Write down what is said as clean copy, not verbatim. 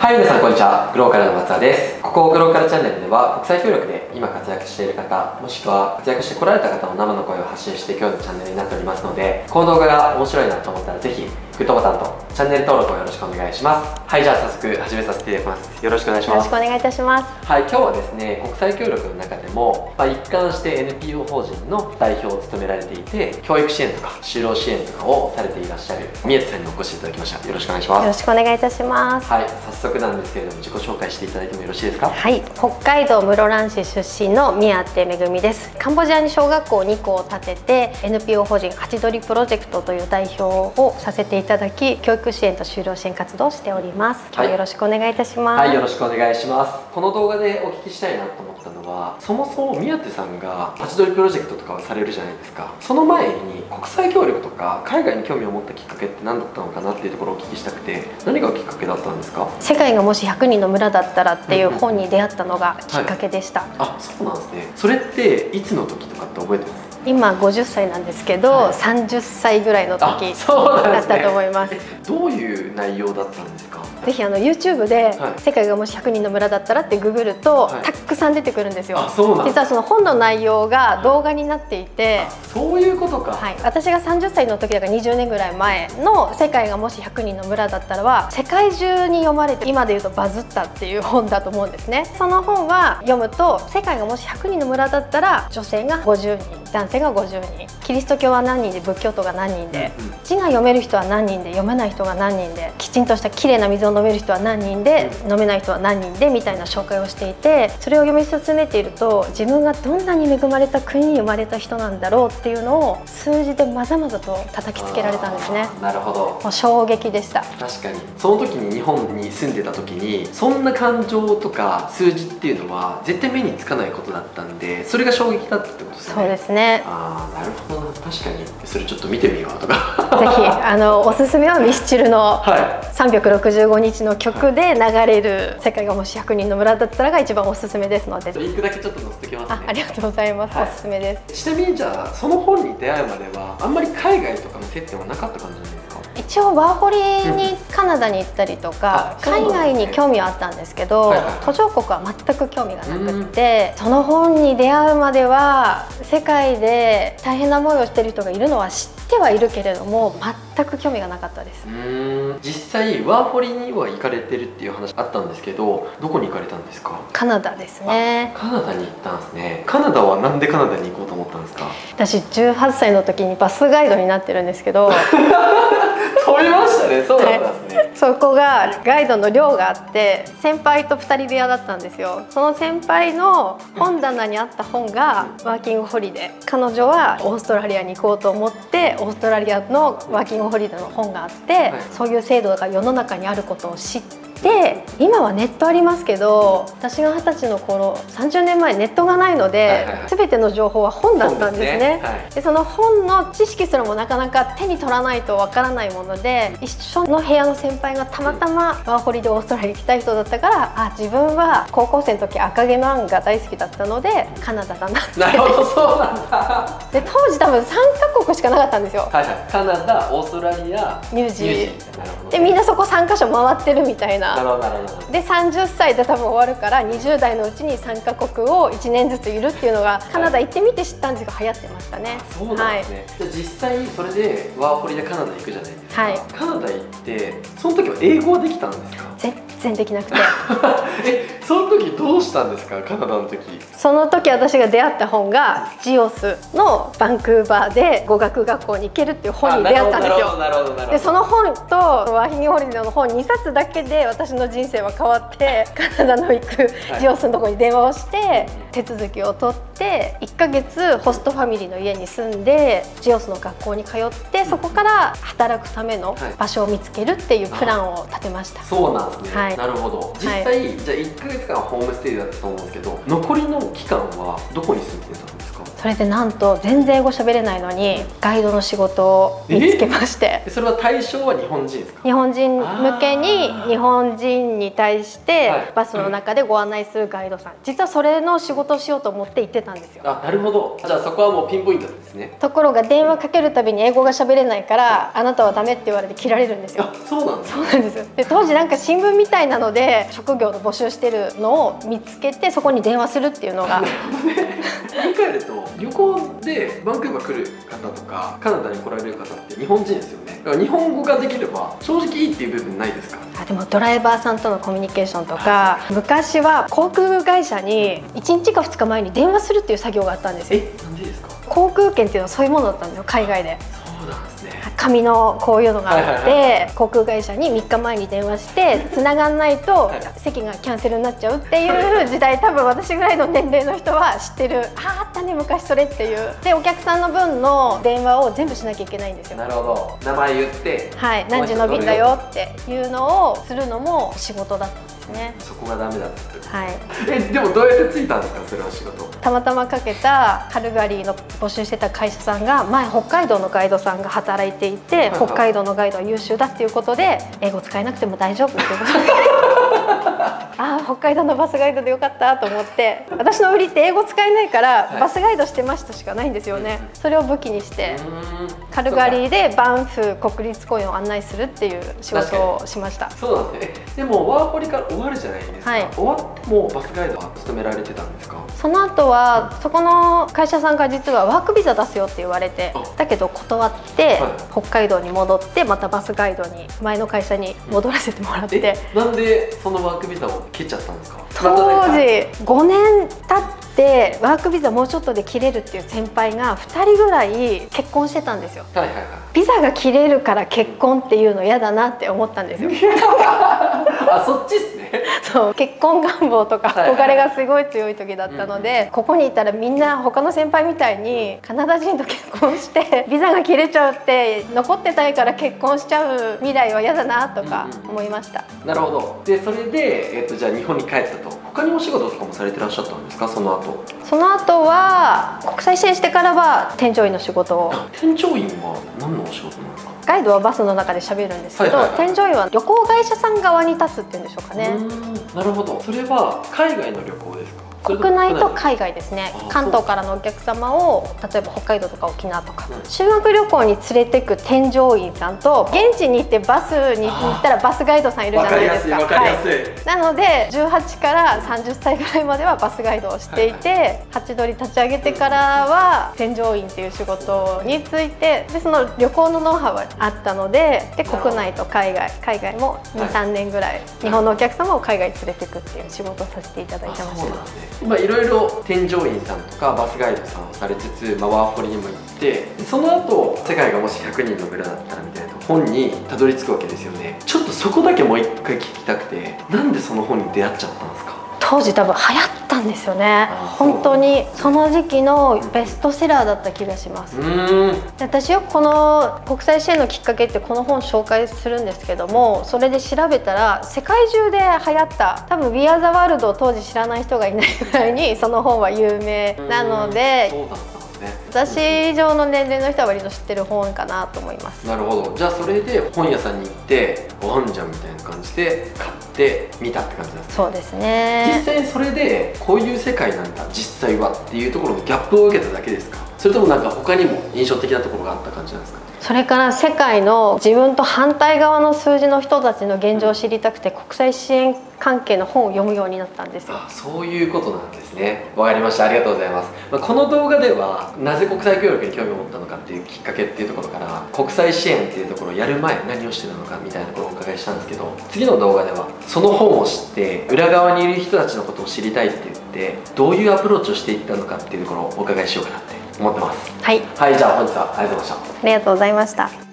はい、皆さんこんにちは。グローカルの松田です。ここグローカルチャンネルでは国際協力で今活躍している方、もしくは活躍してこられた方の生の声を発信していくようなチャンネルになっておりますので、この動画が面白いなと思ったらぜひグッドボタンとチャンネル登録をよろしくお願いします。はい、じゃあ早速始めさせていただきます。よろしくお願いします。 よろしくお願いいたします。 はい、今日はですね、国際協力の中でも、一貫して NPO 法人の代表を務められていて、教育支援とか就労支援とかをされていらっしゃる宮地さんにお越しいただきました。よろしくお願いします。 よろしくお願いいたします。 はい、早速なんですけれども、自己紹介していただいてもよろしいですか？ はい、北海道室蘭市出身の宮手めぐみです。カンボジアに小学校2校を建てて NPO 法人ハチドリプロジェクトという代表をさせていただき、教育支援と就労支援活動をしております。今日よろしくお願いいたします。 はい、よろしくお願いします。この動画でお聞きしたいなと思ったのは、そもそも宮手さんがハチドリプロジェクトとかをされるじゃないですか。その前に国際協力とか海外に興味を持ったきっかけって何だったのかなっていうところをお聞きしたくて、何がきっかけだったんですか？ 世界がもし100人の村だったらっていう本に出会ったのがきっかけでした。 はい、あ、そうなんですね。それっていつの時とかって覚えてます？ 今50歳なんですけど、はい、30歳ぐらいの時だったと思います。 どういう内容だったんですか？ ぜひYouTube で「世界がもし100人の村だったら」ってググると、たくさん出てくるんですよ。実はその本の内容が動画になっていて、 そういうことか。 はい、私が30歳の時だから20年ぐらい前の「世界がもし100人の村だったら」は世界中に読まれて、今でいうとバズったっていう本だと思うんですね。その本は読むと、世界がもし100人の村だったら女性が50人、男性が50人、キリスト教は何人で仏教徒が何人で、字が読める人は何人で読めない人が何人で、きちんとしたきれいな水を飲める人は何人で飲めない人は何人でみたいな紹介をしていて、それを読み進めていると、自分がどんなに恵まれた国に生まれた人なんだろうっていうのを数字でまざまざと叩きつけられたんですね。 なるほど。 もう衝撃でした。 確かにその時に日本に住んでた時にそんな感情とか数字っていうのは絶対目につかないことだったんで、それが衝撃だったってことですね。 そうですね。 ああ、なるほどな。確かにそれちょっと見てみようとかぜひおすすめはミスチルの365日の曲で流れる「世界がもし100人の村だったら」が一番おすすめですので、 リンクだけちょっと載せておきますね。 ありがとうございます。おすすめです。 ちなみにじゃあその本に出会うまではあんまり海外とかの接点はなかった感じなんですか？ 一応ワーホリにカナダに行ったりとか、海外に興味はあったんですけど、途上国は全く興味がなくって、その本に出会うまでは世界で大変な思いをしている人がいるのは知ってはいるけれども、全く興味がなかったです。 実際ワーホリには行かれてるっていう話あったんですけど、どこに行かれたんですか？ カナダですね。 カナダに行ったんですね。カナダはなんでカナダに行こうと思ったんですか？ 私18歳の時にバスガイドになってるんですけど飛びましたね。そうだったんですね。 そこがガイドの寮があって、先輩と2人部屋だったんですよ。その先輩の本棚にあった本がワーキングホリデー。彼女はオーストラリアに行こうと思って、オーストラリアのワーキングホリデーの本があって、そういう制度が世の中にあることを知って、今はネットありますけど、私が20歳の頃30年前ネットがないので、全ての情報は本だったんですね。でその本の知識すらもなかなか手に取らないとわからないもので、一緒の部屋の先輩がたまたまワーホリでオーストラリアに行きたい人だったから、自分は高校生の時赤毛のアンが大好きだったのでカナダだなって。 なるほど、そうなんだ。 で当時多分3カ国しかなかったんですよ。 カナダ、オーストラリア、 ニュージーで、みんなそこ3カ所回ってるみたいな。で30歳で多分終わるから、20代のうちに3カ国を1年ずついるっていうのがカナダ行ってみて知ったんですが、流行ってましたね。 そうなんですね。じゃあ実際それでワーホリでカナダ行くじゃないですか。カナダ行ってその時は英語はできたんですか？ 全然できなくてその時どうしたんですか？カナダの時。その時私が出会った本がジオスのバンクーバーで語学学校に行けるっていう本に出会ったんですよ。でその本とワーキングホリデーの本2冊だけで私の人生は変わって、カナダの行くジオスのところに電話をして手続きを取って、1ヶ月ホストファミリーの家に住んでジオスの学校に通って、そこから働くための場所を見つけるっていうプランを立てました。 そうなんですね。なるほど。実際じゃあ1ヶ月間ホームステイだったと思うんですけど、残りの期間はどこに住んでたんですか？ ですか？ それでなんと全然英語喋れないのにガイドの仕事を見つけまして。 それは対象は日本人ですか？ 日本人向けに日本人に対してバスの中でご案内するガイドさん、実はそれの仕事をしようと思って行ってたんですよ。 あ、なるほど。じゃあそこはもうピンポイントですね。 ところが電話かけるたびに英語が喋れないからあなたはダメって言われて切られるんですよ。 あ、そうなんです。 そうなんですよ。で当時なんか新聞みたいなので職業の募集してるのを見つけてそこに電話するっていうのが振り返ると旅行でバンクーバー来る方とかカナダに来られる方って日本人ですよね。だから日本語ができれば正直いいっていう部分ないですか？ でもドライバーさんとのコミュニケーションとか昔は航空会社に1日か2日前に電話するっていう作業があったんですよ。 なんでですか？ 航空券っていうのはそういうものだったんですよ、海外で。 そうなんですね。 紙のこういうのがあって航空会社に3日前に電話して繋がんないと席がキャンセルになっちゃうっていう時代、多分私ぐらいの年齢の人は知ってる。あったね昔それっていう。でお客さんの分の電話を全部しなきゃいけないんですよ。 なるほど。名前言って、 はい、何時の便だよっていうのをするのも仕事だったんですね。 そこがダメだった。 はい。 でもどうやってついたんですか、それは仕事？ たまたまかけたカルガリーの募集してた会社さんが前北海道のガイドさんが働いていて、北海道のガイドは優秀だっていうことで英語使えなくても大丈夫っていうことでああ北海道のバスガイドでよかったと思って、私の売りって英語使えないからバスガイドしてましたしかないんですよね。それを武器にしてカルガリーでバンフ国立公園を案内するっていう仕事をしました。 そうなんですね。でもワーホリから終わるじゃないですか、 はい、 終わってもバスガイドは勤められてたんですか？ その後はそこの会社さんから実はワークビザ出すよって言われて、だけど断って、北海道に戻ってまたバスガイドに前の会社に戻らせてもらって。 なんでそのワークビザを切っちゃったんですか？ 当時5年経ってワークビザもうちょっとで切れるっていう先輩が2人ぐらい結婚してたんですよ。ビザが切れるから結婚っていうの嫌だなって思ったんですよ。 あ、そっちっすね。 そう結婚願望とか憧れがすごい強い時だったので、ここにいたらみんな他の先輩みたいにカナダ人と結婚してビザが切れちゃうって残ってたいから結婚しちゃう未来は嫌だなとか思いました。 なるほど。でそれで、じゃあ日本に帰ったと。他にお仕事とかもされてらっしゃったんですか、その後？ その後は国際支援してからは添乗員の仕事を。 添乗員は何のお仕事なんですか？ ガイドはバスの中で喋るんですけど、添乗員は旅行会社さん側に立つっていうんでしょうかね。 なるほど。それは海外の旅行ですか？ 国内と海外ですね。関東からのお客様を例えば北海道とか沖縄とか、修学旅行に連れてく添乗員さんと、現地に行ってバスに行ったらバスガイドさんいるじゃないですか。なので18から30歳ぐらいまではバスガイドをしていて、ハチドリ立ち上げてからは添乗員っていう仕事について、でその旅行のノウハウはあったので、国内と海外も 2,3 年ぐらい日本のお客様を海外に連れてくっていう仕事をさせていただいてました。 いろいろ添乗員さんとかバスガイドさんをされつつ、ワーホリにも行って、その後世界がもし100人の村だったらみたいな本にたどり着くわけですよね。ちょっとそこだけもう一回聞きたくて、なんでその本に出会っちゃったんですか？ 当時多分流行ったんですよね。本当にその時期のベストセラーだった気がします。私よくこの国際支援のきっかけってこの本紹介するんですけども、それで調べたら世界中で流行った、多分 We Are the World を当時知らない人がいないぐらいにその本は有名なので、私以上の年齢の人は割と知ってる本かなと思います。 なるほど。じゃあそれで本屋さんに行ってご飯じゃんみたいな感じで買ってみたって感じなんですね。 そうですね。 実際それでこういう世界なんだ実際はっていうところのギャップを受けただけですか？それともなんか他にも印象的なところがあった感じなんですか？ それから世界の自分と反対側の数字の人たちの現状を知りたくて国際支援関係の本を読むようになったんですよ。 そういうことなんですね。わかりました。ありがとうございます。この動画ではなぜ国際協力に興味を持ったのかっていうきっかけっていうところから、国際支援っていうところをやる前何をしてたのかみたいなところをお伺いしたんですけど、次の動画ではその本を知って裏側にいる人たちのことを知りたいって言ってどういうアプローチをしていったのかっていうところをお伺いしようかなって思ってます。はい、じゃあ本日はありがとうございました。 ありがとうございました。